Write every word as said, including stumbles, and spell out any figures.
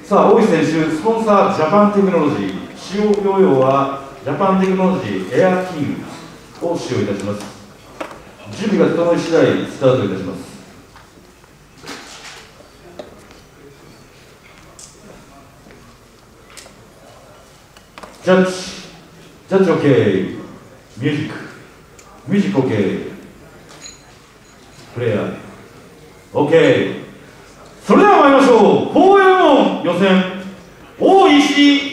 さあ、大石選手、スポンサージャパンテクノロジー、使用用用はジャパンテクノロジーエアキングを使用いたします。準備が整い次第スタートいたします。ジャッジ、ジャッジ OK、ミュージック、ミュージック OK、プレイヤー OK。それでは参りましょう。法要門予選、大石